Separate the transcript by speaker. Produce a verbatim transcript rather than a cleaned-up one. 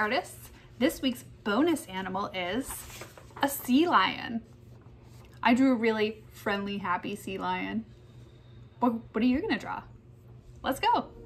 Speaker 1: artists. This week's bonus animal is a sea lion. I drew a really friendly, happy sea lion. What, what are you gonna draw? Let's go.